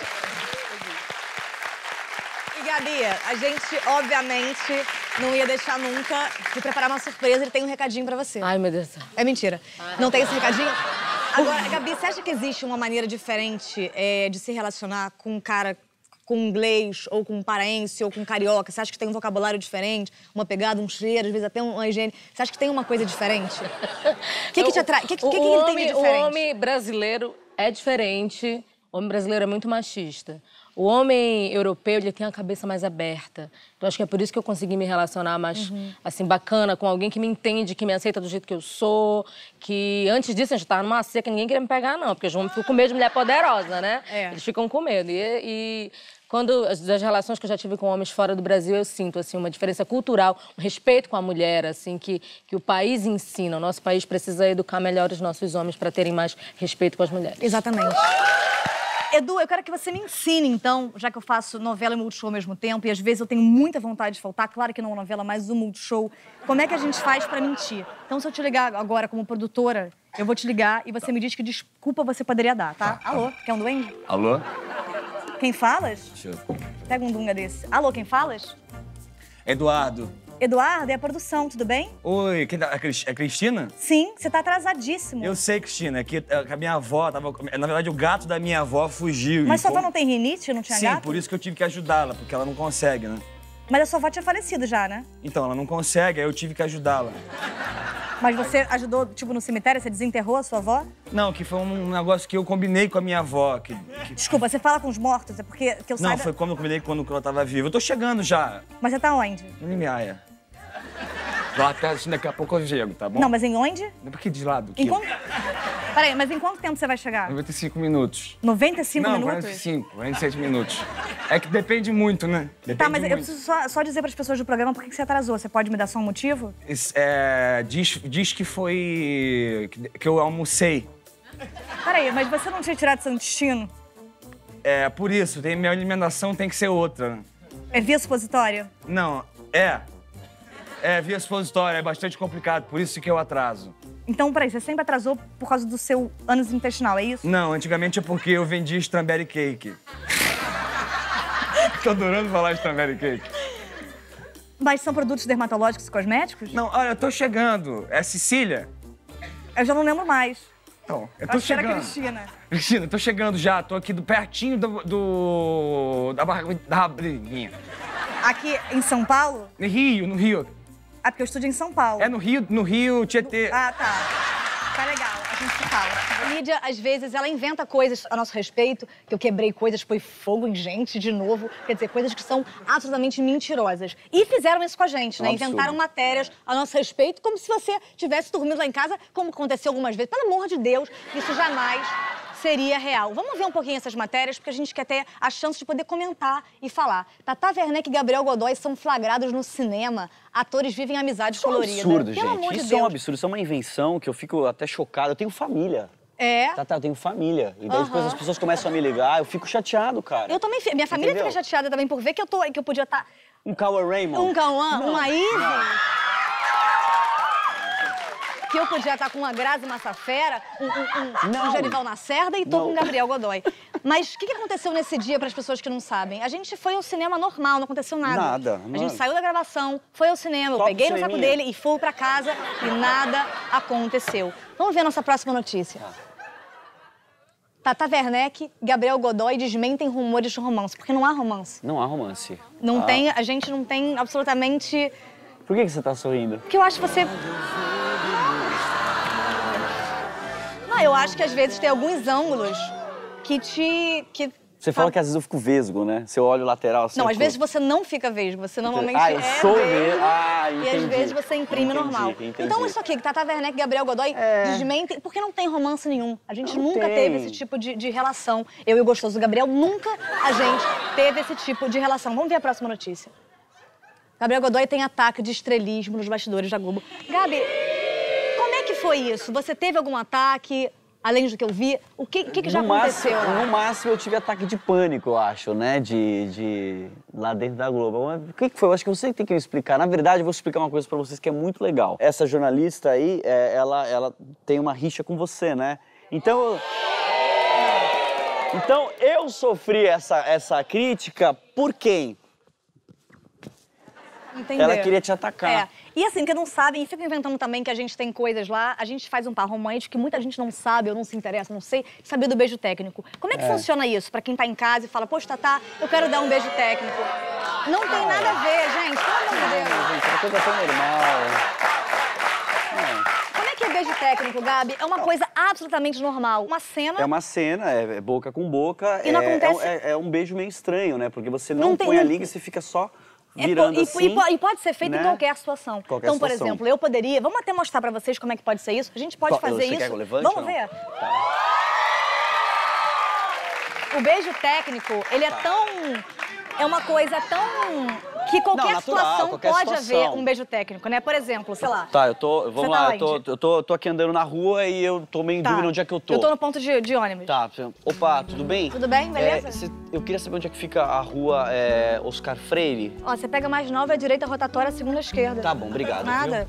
E Gabi, a gente, obviamente, não ia deixar nunca de preparar uma surpresa. Ele tem um recadinho pra você. Ai, meu Deus do céu. É mentira. Não tem esse recadinho? Agora, Gabi, você acha que existe uma maneira diferente de se relacionar com um cara com inglês, ou com um paraense, ou com um carioca? Você acha que tem um vocabulário diferente? Uma pegada, um cheiro, às vezes até uma higiene? Você acha que tem uma coisa diferente? O que te atrai? O que ele tem de diferente? O homem brasileiro é diferente. O homem brasileiro é muito machista. O homem europeu, ele tem a cabeça mais aberta. Então, acho que é por isso que eu consegui me relacionar mais, assim, bacana com alguém que me entende, que me aceita do jeito que eu sou. Que antes disso, a gente tava numa seca, ninguém queria me pegar, não. Porque os homens ficam com medo de mulher poderosa, né? Eles ficam com medo. E quando das relações que eu já tive com homens fora do Brasil, eu sinto, assim, uma diferença cultural, um respeito com a mulher, assim, que o país ensina. O nosso país precisa educar melhor os nossos homens para terem mais respeito com as mulheres. Exatamente. Edu, eu quero que você me ensine, então, já que eu faço novela e multishow ao mesmo tempo, e às vezes eu tenho muita vontade de faltar, claro que não uma novela, mas um multishow, como é que a gente faz pra mentir? Então, se eu te ligar agora como produtora, eu vou te ligar e você me diz que desculpa você poderia dar, tá? Alô, quer um duende? Alô? Quem falas? Deixa eu... Pega um dunga desse. Alô, quem falas? Eduardo. Eduardo, é a produção, tudo bem? Oi, é Cristina? Sim, você tá atrasadíssimo. Eu sei, Cristina, é que a minha avó tava... Na verdade, o gato da minha avó fugiu. Mas sua avó não tem rinite? Não tinha gato? Sim, por isso que eu tive que ajudá-la, porque ela não consegue, né? Mas a sua avó tinha falecido já, né? Então, ela não consegue, aí eu tive que ajudá-la. Mas você ajudou, tipo, no cemitério? Você desenterrou a sua avó? Não, que foi um negócio que eu combinei com a minha avó. Desculpa, você fala com os mortos? É porque que eu saiba... Não, foi como eu combinei quando ela tava viva. Eu tô chegando já. Mas você tá onde? No Limiaia. Lá perto, daqui a pouco eu chego, tá bom? Não, mas em onde? Aqui de lado. Aqui. Em quanto... Peraí, mas em quanto tempo você vai chegar? 95 minutos. 95 minutos? Não, 45, 47 minutos. É que depende muito, né? Depende tá, mas muito. eu preciso só dizer para as pessoas do programa por que você atrasou. Você pode me dar só um motivo? Diz que foi... que eu almocei. Peraí, mas você não tinha tirado seu intestino? É, por isso. Minha alimentação tem que ser outra. É via supositória? Não, é via supositória, é bastante complicado, por isso que eu atraso. Então, peraí, você sempre atrasou por causa do seu ânus intestinal, é isso? Não, antigamente é porque eu vendia strawberry cake. Tô adorando falar strawberry cake. Mas são produtos dermatológicos e cosméticos? Não, olha, eu tô chegando. É Cecília? Eu já não lembro mais. Não, eu tô chegando. Era Cristina. Cristina, tô chegando já, tô aqui pertinho da barriguinha. Aqui em São Paulo? No Rio. Ah, porque eu estudo em São Paulo. É no Rio, Tietê. Ah, tá. Tá legal, a gente se fala. A mídia, às vezes, ela inventa coisas a nosso respeito, que eu quebrei coisas, foi fogo em gente de novo. Quer dizer, coisas que são absolutamente mentirosas. E fizeram isso com a gente, né? Inventaram matérias a nosso respeito, como se você tivesse dormido lá em casa, como aconteceu algumas vezes. Pelo amor de Deus, isso jamais seria real. Vamos ver um pouquinho essas matérias, porque a gente quer ter a chance de poder comentar e falar. Tata Werneck e Gabriel Godoy são flagrados no cinema. Atores vivem amizade colorida. Isso é um absurdo, Pelo amor gente. de Isso Deus. é um absurdo. Isso é uma invenção que eu fico até chocado. Eu tenho família. É? Tata, eu tenho família. E daí depois as pessoas começam a me ligar, eu fico chateado, cara. Eu também. Minha família Entendeu? fica chateada também por ver que eu podia estar... Um Cauã Raymond. Um Cauã, uma Ivy. que eu podia estar com uma Grazi Massafera, um Genival Lacerda e tô com o Gabriel Godoy. Mas o que aconteceu nesse dia para as pessoas que não sabem? A gente foi ao cinema normal, não aconteceu nada. Nada. A gente saiu da gravação, foi ao cinema, eu peguei no saco dele e fui pra casa e nada aconteceu. Vamos ver a nossa próxima notícia. Tata Werneck, Gabriel Godoy desmentem rumores de romance, porque não há romance. Não há romance. Não tem, a gente não tem absolutamente... Por que você tá sorrindo? Porque eu acho que você... Não, eu acho que às vezes tem alguns ângulos que te... Você fala que às vezes eu fico vesgo, né? Se eu olho lateral assim... Não, às vezes você não fica vesgo, você normalmente eu sou vesgo. E às vezes você imprime normal. Então isso aqui, que Tata Werneck e Gabriel Godoy desmentem, porque não tem romance nenhum. A gente nunca teve esse tipo de relação. Eu e o gostoso Gabriel, nunca a gente teve esse tipo de relação. Vamos ver a próxima notícia. Gabriel Godoy tem ataque de estrelismo nos bastidores da Globo. Gabi, como é que foi isso? Você teve algum ataque... Além do que eu vi, o que já aconteceu lá? No máximo, eu tive ataque de pânico, eu acho, né? Lá dentro da Globo. Mas o que foi? Eu acho que você tem que me explicar. Na verdade, eu vou explicar uma coisa pra vocês que é muito legal. Essa jornalista aí, ela tem uma rixa com você, né? Então eu sofri essa crítica por quem? Entender. Ela queria te atacar. E assim, que não sabem, e ficam inventando também que a gente tem coisas lá, a gente faz um par romântico que muita gente não sabe ou não se interessa, não sei, saber do beijo técnico. Como é que funciona isso? Pra quem tá em casa e fala, poxa, Tatá, eu quero dar um beijo técnico. Não tem nada a ver, gente, pelo amor de Deus. Gente, é uma coisa tão normal. Como é que é beijo técnico, Gabi? É uma coisa absolutamente normal. Uma cena... É uma cena, é boca com boca. E não acontece... É um beijo meio estranho, né? Porque você não põe a língua e você fica só... virando assim, e pode ser feito, né? Em qualquer situação. Então, por exemplo, eu poderia... Vamos até mostrar pra vocês como é que pode ser isso. A gente pode fazer isso. Quer que eu levante, vamos ver? Tá. O beijo técnico, ele é tão... É uma coisa tão... Que qualquer situação pode haver um beijo técnico, né? Por exemplo, sei lá... Tá, vamos lá, eu tô aqui andando na rua e eu tô meio em dúvida onde é que eu tô. Eu tô no ponto de ônibus. Tá, opa, tudo bem? Tudo bem, beleza? Eu queria saber onde é que fica a rua Oscar Freire. Ó, você pega mais nova, a direita rotatória, a segunda esquerda. Tá bom, obrigado. Nada.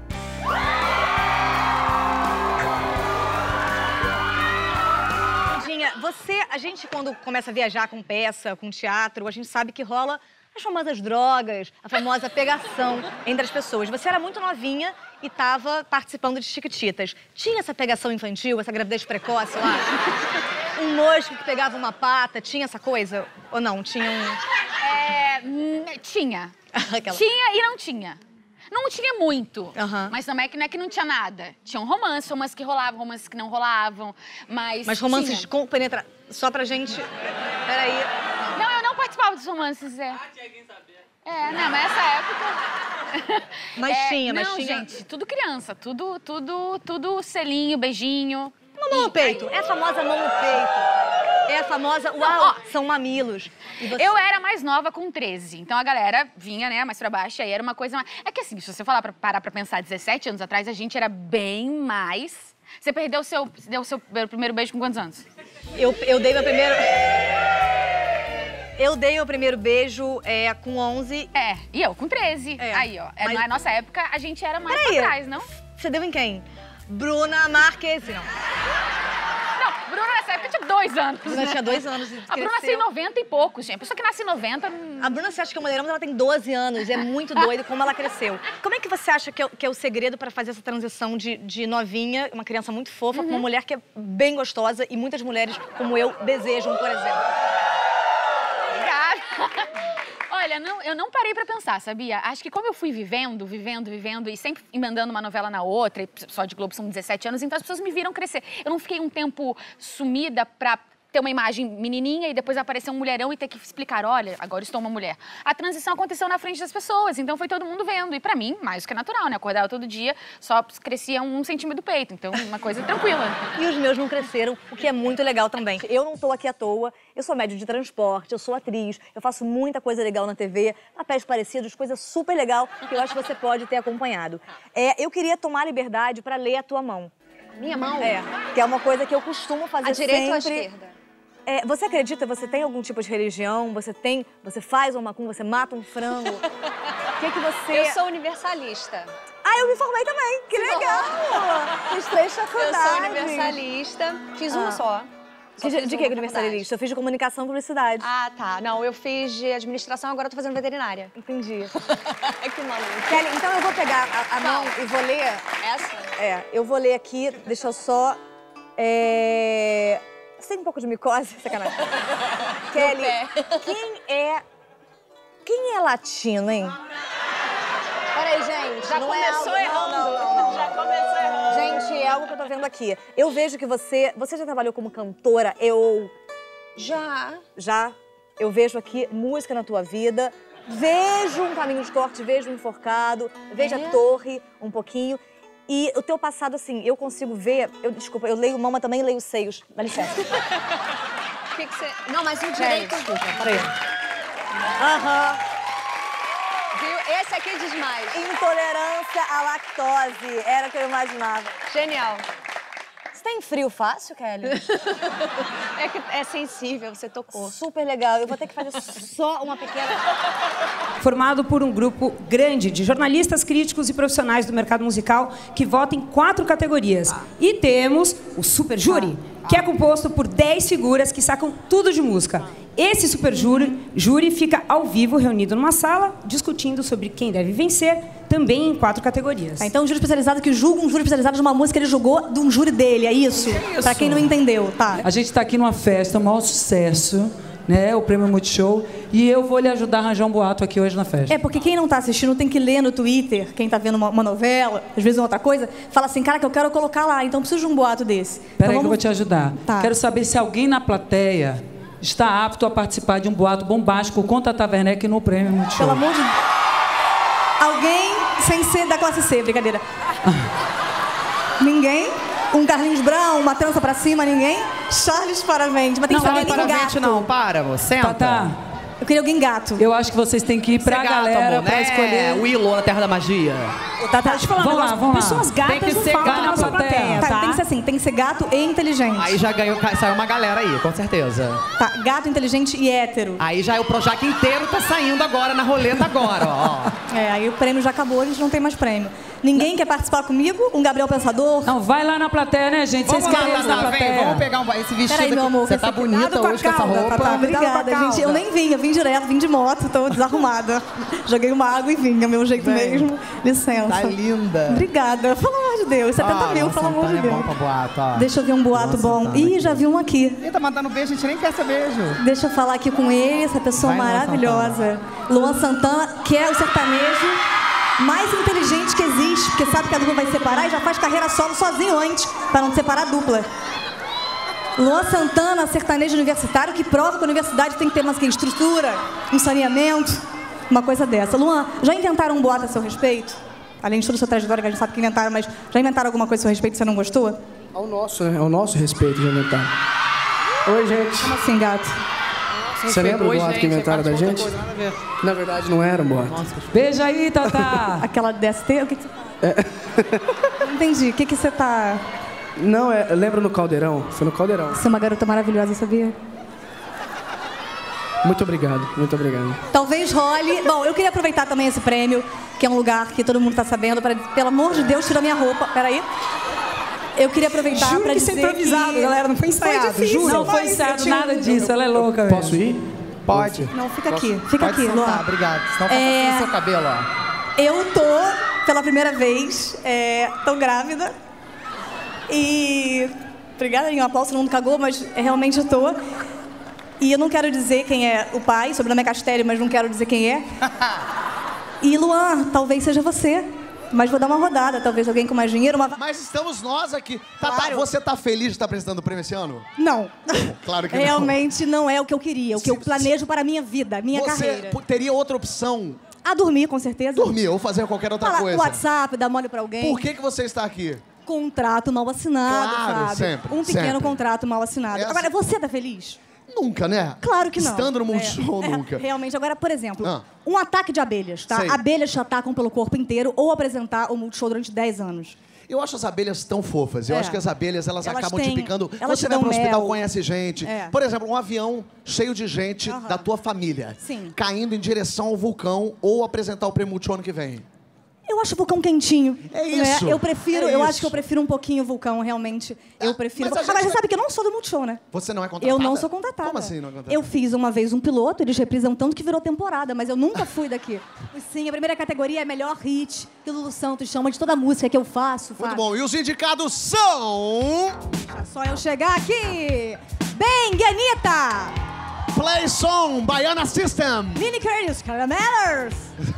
A gente quando começa a viajar com peça, com teatro, a gente sabe que rola as famosas drogas, a famosa pegação entre as pessoas. Você era muito novinha e estava participando de Chiquititas. Tinha essa pegação infantil, essa gravidez precoce lá? Um mosco que pegava uma pata, tinha essa coisa? Ou não? Tinha Tinha. Tinha e não tinha. Não tinha muito, mas também não é que não tinha nada. Tinha um romances que rolavam, romances que não rolavam, mas romances com penetração, só pra gente... Peraí. Não, eu não participava dos romances, tinha quem saber. Não, mas nessa época... Mas tinha. Não, gente, tudo criança, tudo selinho, beijinho. Mão no peito, é a famosa mão no peito. É a famosa, uau, são mamilos. Eu era mais nova com 13, então a galera vinha, né, mais pra baixo, aí era uma coisa mais... É que assim, se você parar pra pensar, 17 anos atrás, a gente era bem mais... Você deu o seu primeiro beijo com quantos anos? Eu dei meu primeiro... Eu dei o primeiro beijo com 11. E eu com 13. Aí, ó, na nossa época, a gente era mais pra trás, não? Você deu em quem? Bruna Marquezine, não. Não, Bruna nessa época tinha 2 anos. Bruna tinha 2 anos. A Bruna nasceu em 90 e poucos, gente. A pessoa que nasce em 90... A Bruna, você acha que é mulherão, mas ela tem 12 anos. É muito doido como ela cresceu. Como é que você acha que é o segredo para fazer essa transição de novinha, uma criança muito fofa, com uma mulher que é bem gostosa e muitas mulheres, como eu, desejam, por exemplo? Obrigada. Olha, eu não parei pra pensar, sabia? Acho que como eu fui vivendo e sempre emendando uma novela na outra, e só de Globo são 17 anos, então as pessoas me viram crescer. Eu não fiquei um tempo sumida pra ter uma imagem menininha e depois aparecer um mulherão e ter que explicar, olha, agora estou uma mulher. A transição aconteceu na frente das pessoas, então foi todo mundo vendo. E pra mim, mais do que natural, né? Acordava todo dia, só crescia 1 centímetro do peito, então uma coisa tranquila. E os meus não cresceram, o que é muito legal também. Eu não tô aqui à toa, eu sou médium de transporte, eu sou atriz, eu faço muita coisa legal na TV, papéis parecidos, coisa super legal que eu acho que você pode ter acompanhado. Eu queria tomar liberdade pra ler a tua mão. Minha mão? Que é uma coisa que eu costumo fazer sempre. A direita ou a sempre. esquerda? Você acredita, você tem algum tipo de religião, você faz uma macumba, você mata um frango? O que você... Eu sou universalista. eu me formei também. Que legal! Fiz 3 faculdades. Eu sou universalista. Fiz uma só. De que universalista? Eu fiz de comunicação e publicidade. Ah, tá. Não, eu fiz de administração, agora eu tô fazendo veterinária. Entendi. Que maluco. Kelly, então eu vou pegar a mão e vou ler... Essa? Eu vou ler aqui, deixa eu só... Você tem um pouco de micose? Sacanagem. Kelly, quem é latino, hein? Peraí, gente. Já começou errando. Não. Já começou errando. Gente, é algo que eu tô vendo aqui. Eu vejo que você já trabalhou como cantora. Já? Eu vejo aqui música na tua vida. Vejo um caminho de corte, vejo um enforcado, vejo a torre um pouquinho. E o teu passado, assim, eu consigo ver... Desculpa, eu leio mão, mas também leio seios. Dá licença. O que você... Não, mas o direito... Peraí. Aham. Viu? Esse aqui diz mais. Intolerância à lactose. Era o que eu imaginava. Genial. Você tem frio fácil, Kelly? É que é sensível, você tocou. Super legal. Eu vou ter que fazer só uma pequena... Formado por um grupo grande de jornalistas, críticos e profissionais do mercado musical que votam em 4 categorias. E temos o Super Júri, que é composto por 10 figuras que sacam tudo de música. Esse Super Júri fica ao vivo, reunido numa sala, discutindo sobre quem deve vencer, também em 4 categorias. Então, um júri especializado que julga um júri especializado de uma música que ele julgou de um júri dele, é isso? Pra quem não entendeu, tá? A gente tá aqui numa festa, um maior sucesso, né? O Prêmio Multishow. E eu vou lhe ajudar a arranjar um boato aqui hoje na festa. Porque quem não tá assistindo tem que ler no Twitter, quem tá vendo uma novela, às vezes outra coisa, fala assim, cara, que eu quero colocar lá, então preciso de um boato desse. Peraí que eu vou te ajudar. Tá. Quero saber se alguém na plateia está apto a participar de um boato bombástico contra a Tata Werneck no Prêmio Multishow. Pelo amor de Deus. Alguém sem ser da classe C, brincadeira. Ninguém? Um Carlinhos Brown, uma trança pra cima, ninguém? Charles Paravente, mas tem que saber alguém gato. Não, para, senta. Tá. Eu queria alguém gato. Eu acho que vocês têm que ir pra galera amor, pra né? escolher. Willow na Terra da Magia. Tá, deixa eu falar vamos lá, vamos lá. Pessoas gatas tem que não ser faltam gato na nossa plateia, tá? Tem que ser assim, tem que ser gato e inteligente. Aí já saiu uma galera aí, com certeza. Tá, gato, inteligente e hétero. Aí já o Projac inteiro tá saindo agora, na roleta agora, ó. Aí o prêmio já acabou, a gente não tem mais prêmio. Ninguém quer participar comigo? Um Gabriel Pensador? Não, vai lá na plateia, né, gente? Vocês querem ir na plateia. Vamos pegar esse vestido Peraí, meu amor. Você tá bonita hoje com essa roupa. Tá, obrigada, gente. Eu nem vim, eu vim direto, vim de moto, tô desarrumada. Joguei uma água e vim, é meu jeito mesmo. Licença. Tá linda. Obrigada. Pelo amor de Deus, 70 mil, pelo amor de Deus. É bom pra boato, ó. Deixa eu ver um boato bom. Ih, já vi um aqui. Eita, mandando beijo, a gente nem quer esse beijo. Deixa eu falar aqui com ele, essa pessoa maravilhosa. Luan Santana, que é o sertanejo mais inteligente que existe, porque sabe que a dupla vai se separar e já faz carreira solo sozinho antes, para não separar a dupla. Luan Santana, sertanejo universitário, que prova que a universidade tem que ter uma estrutura, um saneamento, uma coisa dessa. Luan, já inventaram um boato a seu respeito? Além de toda a sua trajetória, que a gente sabe que inventaram, mas já inventaram alguma coisa a seu respeito que você não gostou? Ao nosso, né? Ao nosso respeito já inventaram. Oi, gente. Como assim, gato? Você lembra do boato que inventaram da gente? Na verdade, não era um boato. Beija aí, Tata. Aquela DST? O que você... Não entendi. O que você tá... Não, lembra no Caldeirão? Foi no Caldeirão. Você é uma garota maravilhosa, sabia? Muito obrigado, muito obrigado. Talvez role... Bom, eu queria aproveitar também esse prêmio, que é um lugar que todo mundo tá sabendo, para... Pelo amor de Deus, tira minha roupa. Peraí. Eu queria aproveitar para dizer que... improvisado, galera, não foi ensaiado, foi difícil, Não foi ensaiado nada disso, ela é louca mesmo. Posso ir? Pode. Não, fica aqui, fica Pode aqui, sentar, Luan. obrigado. Senão fica seu cabelo, ó. Eu tô, pela primeira vez, tô grávida. E... Obrigada, um aplauso, todo mundo cagou, mas realmente eu tô. E eu não quero dizer quem é o pai, sobrenome é Castelli, mas não quero dizer quem é. E Luan, talvez seja você. Mas vou dar uma rodada, talvez alguém com mais dinheiro. Mas estamos nós aqui. Claro. Você tá feliz de estar apresentando o prêmio esse ano? Não. Claro que não. Realmente não é o que eu queria, o que eu planejo para a minha vida, minha carreira. Você teria outra opção? A dormir, com certeza. Dormir ou fazer qualquer outra coisa. WhatsApp, dar mole para alguém. Por que você está aqui? Contrato mal assinado, Claro, Fábio. sempre, Um pequeno sempre. contrato mal assinado. Agora, você tá feliz? Nunca, né? Claro que não. Estando no Multishow, nunca. Realmente. Agora, por exemplo, um ataque de abelhas, tá? Sei. Abelhas te atacam pelo corpo inteiro ou apresentar o Multishow durante 10 anos. Eu acho as abelhas tão fofas. Eu acho que as abelhas, elas acabam te têm- picando. elas Você te vai dão pro hospital, mel. conhece gente. É. Por exemplo, um avião cheio de gente da tua família. Sim. Caindo em direção ao vulcão ou apresentar o prêmio Multishow ano que vem. Eu acho o Vulcão quentinho. É isso. Né? Eu prefiro, é eu isso. acho que eu prefiro um pouquinho o Vulcão, realmente. Eu prefiro. mas a Mas gente você sabe que eu não sou do Multishow, né? Você não é contratada? Eu não sou contratada. Como assim não é contratada? Eu fiz uma vez um piloto, eles reprisam tanto que virou temporada, mas eu nunca fui daqui. E sim, a primeira categoria é melhor hit, que o Lulu Santos chama de toda a música que eu faço. Muito bom. E os indicados são... É só eu chegar aqui. Bem, Anitta! Play Som, Baiana System. Lineker e os Caramelos.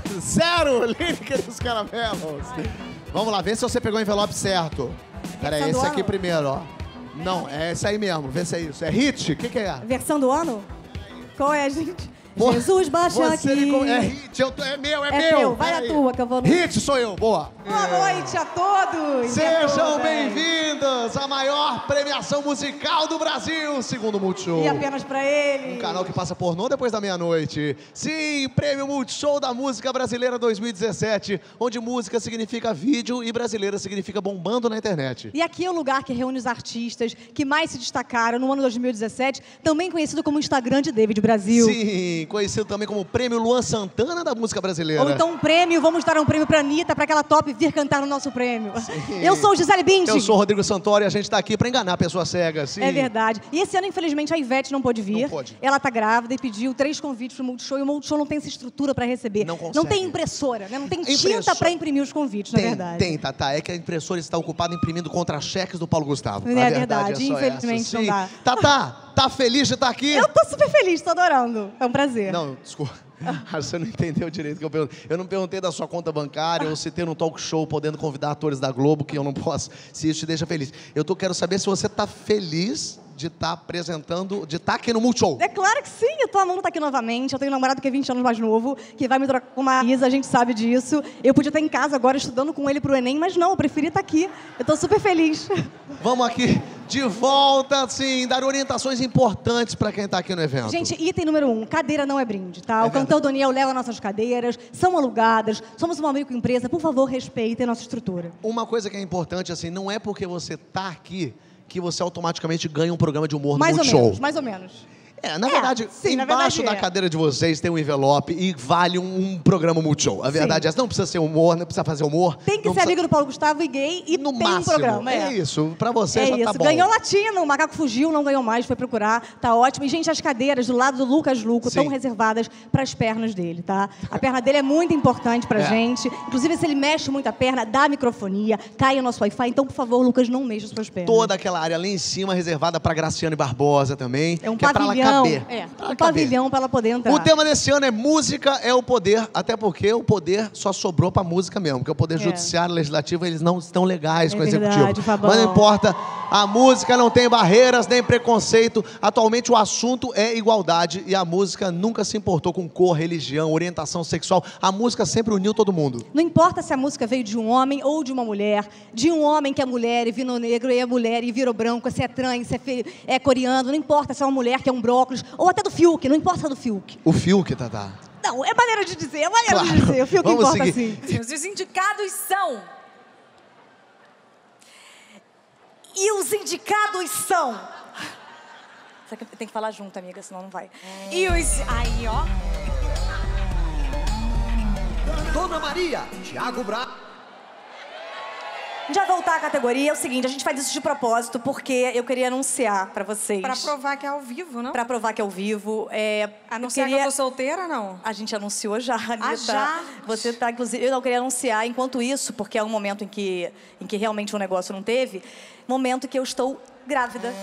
0, Lineker e os Caramelos. Vamos lá, vê se você pegou o envelope certo. Peraí, esse aqui primeiro, ó. Não, é esse aí mesmo, vê se é isso. É hit? O que é? Versão do ano? Qual é, gente? Pô, Jesus baixa aqui. É hit, é meu, é meu. meu. Vai a tua que eu vou... Hit sou eu, boa. Boa noite a todos. Sejam bem-vindos à maior premiação musical do Brasil, segundo o Multishow. E apenas pra ele. Um canal que passa pornô depois da meia-noite. Sim, Prêmio Multishow da Música Brasileira 2017, onde música significa vídeo e brasileira significa bombando na internet. E aqui é o lugar que reúne os artistas que mais se destacaram no ano 2017, também conhecido como Instagram de David Brasil. Sim, conhecido também como Prêmio Luan Santana da Música Brasileira. Ou então um prêmio, vamos dar um prêmio pra Anitta, pra que ela tope vir cantar no nosso prêmio. Sim. Eu sou Gisele Bündchen. Eu sou o Rodrigo Santoro e a gente tá aqui pra enganar pessoas cegas. Sim. É verdade. E esse ano, infelizmente, a Ivete não pôde vir. Não pôde. Ela tá grávida e pediu 3 convites pro Multishow, e o Multishow não tem essa estrutura pra receber. Não consegue. Não tem impressora, né? Não tem tinta pra imprimir os convites, na verdade. Tem, Tatá. É que a impressora está ocupada imprimindo contra-cheques do Paulo Gustavo. É verdade, infelizmente não dá. Tatá, tá feliz de estar aqui? Eu tô super feliz, tô adorando. É um prazer. Não, desculpa. Você não entendeu direito o que eu perguntei. Eu não perguntei da sua conta bancária ou se ter um talk show podendo convidar atores da Globo, que eu não posso, se isso te deixa feliz. Eu quero saber se você tá feliz de estar apresentando, de estar aqui no Multishow. É claro que sim, eu tô amando estar aqui novamente. Eu tenho um namorado que é 20 anos mais novo, que vai me trocar com uma Isa, a gente sabe disso. Eu podia estar em casa agora estudando com ele pro Enem, mas não, eu preferi estar aqui. Eu tô super feliz. Vamos aqui de volta, sim, dar orientações importantes para quem tá aqui no evento. Gente, item número 1, cadeira não é brinde, tá? O cantor Doniel leva nossas cadeiras, são alugadas, somos uma microempresa, por favor, respeitem a nossa estrutura. Uma coisa que é importante, assim, não é porque você tá aqui que você automaticamente ganha um programa de humor no Multishow. Mais ou menos. Na verdade, sim, embaixo da cadeira de vocês tem um envelope e vale um programa Multishow. A verdade é essa. Não precisa ser humor, não precisa fazer humor. Tem que ser amigo do Paulo Gustavo e gay e no tem máximo, um programa. É isso. Pra você já isso. tá bom. Ganhou latino, o Macaco fugiu, não ganhou mais, foi procurar. Tá ótimo. E, gente, as cadeiras do lado do Lucas Luco estão reservadas para as pernas dele, tá? A perna dele é muito importante pra gente. Inclusive, se ele mexe muito a perna, dá microfonia, cai o nosso Wi-Fi. Então, por favor, Lucas, não mexa as suas pernas. Toda aquela área ali em cima reservada pra Graciane Barbosa também. É um que pavilhão. É pra ela caber. Um pavilhão para ela poder entrar. O tema desse ano é música é o poder, até porque o poder só sobrou pra música mesmo, porque o poder judiciário, legislativo, eles não estão legais com o executivo. Fabão. Mas não importa, a música não tem barreiras nem preconceito. Atualmente o assunto é igualdade e a música nunca se importou com cor, religião, orientação sexual. A música sempre uniu todo mundo. Não importa se a música veio de um homem ou de uma mulher, de um homem que é mulher e virou negro e é mulher e virou branco, se é trans, se é coreano, não importa se é uma mulher que é um brócolis, ou até do Fiuk, não importa do Fiuk. O Fiuk, Tatá. Não, é maneira de dizer, de dizer. O Fiuk importa seguir. assim. Os indicados são... E os indicados são... Tem que falar junto, amiga, senão não vai. E os... Aí, ó. Dona Maria, Thiago Bra... Já voltar à categoria, é o seguinte, a gente faz isso de propósito, porque eu queria anunciar pra vocês. Pra provar que é ao vivo, não? Pra provar que é ao vivo. Anunciar que eu tô solteira, não? A gente anunciou já, Anitta. Ah, já? Você tá, inclusive... Eu não queria anunciar, enquanto isso, porque é um momento em que realmente o negócio não teve, momento que eu estou grávida.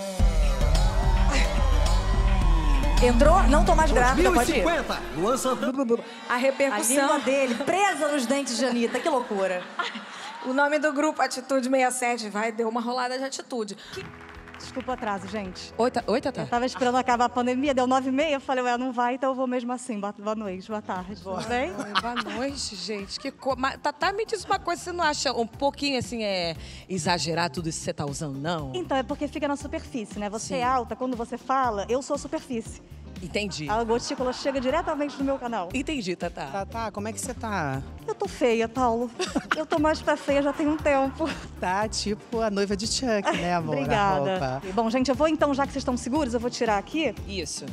Entrou? Não tô mais grávida, pode ir. 2050, Luan Santana. A repercussão. A língua dele, presa nos dentes de Anitta, que loucura. O nome do grupo, Atitude 67, deu uma rolada de atitude. Desculpa o atraso, gente. Oi, Tatá. Eu tava esperando acabar a pandemia, deu 9h30, eu falei, ué, não vai, então eu vou mesmo assim. Boa noite, boa tarde. Tudo bem? Boa noite, gente. Que Tatá, me diz uma coisa, você não acha um pouquinho, assim, exagerar tudo isso que você tá usando, não? Então, é porque fica na superfície, né? Você é alta, quando você fala, eu sou a superfície. Entendi. A gotícula chega diretamente no meu canal. Entendi, Tatá. Tatá, como é que você tá? Eu tô feia, Paulo. Eu tô mais pra feia já tem um tempo. Tá tipo a noiva de Chuck, né, amor? Obrigada. Bom, gente, eu vou então, já que vocês estão seguros, eu vou tirar aqui. Isso.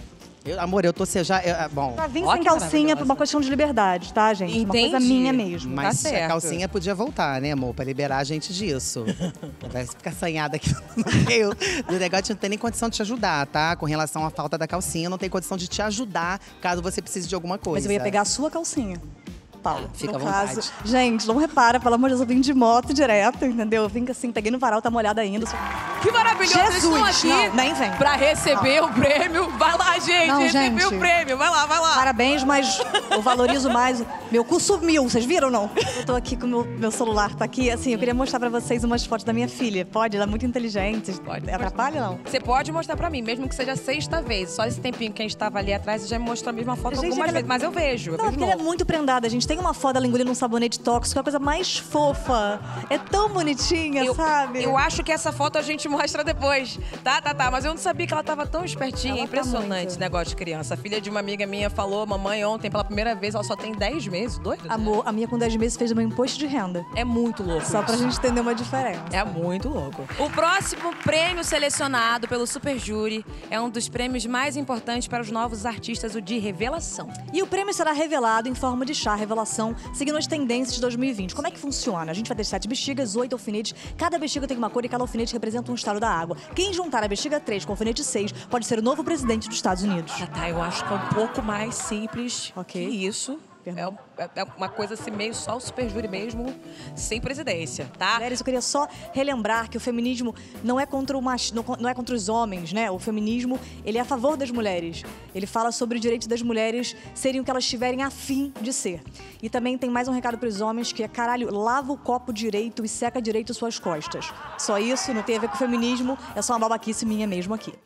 Amor, eu tô já. Bom. Pra vir sem calcinha por uma questão de liberdade, tá, gente? Uma coisa minha mesmo. Mas tá certo. a calcinha podia voltar, né, amor? Pra liberar a gente disso. Vai ficar assanhada aqui no meio do negócio. Não tem nem condição de te ajudar, tá? Com relação à falta da calcinha, não tem condição de te ajudar caso você precise de alguma coisa. Mas eu ia pegar a sua calcinha. Paula. Fica à No vontade. caso, gente, não repara, pelo amor de Deus, eu vim de moto direto, entendeu? Eu vim assim, peguei no varal, tá molhada ainda. Que maravilhoso, Jesus, estou aqui não, nem vem. pra receber o prêmio. Vai lá, gente, Não, receber gente. o prêmio. Vai lá, vai lá. Parabéns, mas eu valorizo mais. Meu cu sumiu, vocês viram ou não? Eu tô aqui com o meu celular, tá aqui. Assim, eu queria mostrar pra vocês umas fotos da minha filha. Pode? Ela é muito inteligente. Pode. Atrapalha ou não? Você pode mostrar pra mim, mesmo que seja a 6ª vez. Só esse tempinho que a gente tava ali atrás, você já me mostrou a mesma foto Gente, algumas ela- vezes. Mas eu vejo, Não, porque ela é muito prendada. A gente tem uma foto dela engolindo um sabonete tóxico, é a coisa mais fofa. É tão bonitinha, sabe? Eu acho que essa foto a gente mostra depois. Tá. Mas eu não sabia que ela tava tão espertinha. Ela É tá impressionante muito. esse negócio de criança. A filha de uma amiga minha falou, mamãe, ontem, pela primeira vez, ela só tem 10 meses, doido. Amor, a minha com 10 meses fez o meu imposto de renda. É muito louco. Só pra isso. gente entender uma diferença. É muito louco. O próximo prêmio selecionado pelo Super Júri é um dos prêmios mais importantes para os novos artistas, o de revelação. E o prêmio será revelado em forma de chá revelação, seguindo as tendências de 2020. Como é que funciona? A gente vai ter 7 bexigas, 8 alfinetes. Cada bexiga tem uma cor e cada alfinete representa um estado da água. Quem juntar a bexiga 3 com o alfinete 6 pode ser o novo presidente dos Estados Unidos. Tá, eu acho que é um pouco mais simples que isso. É uma coisa assim, meio só o Super Júri mesmo, sem presidência, tá? Mulheres, eu queria só relembrar que o feminismo não é contra não é contra os homens, né? O feminismo, ele é a favor das mulheres. Ele fala sobre o direito das mulheres serem o que elas tiverem a fim de ser. E também tem mais um recado para os homens, que é, caralho, lava o copo direito e seca direito suas costas. Só isso, não tem a ver com o feminismo, é só uma babaquice minha mesmo aqui.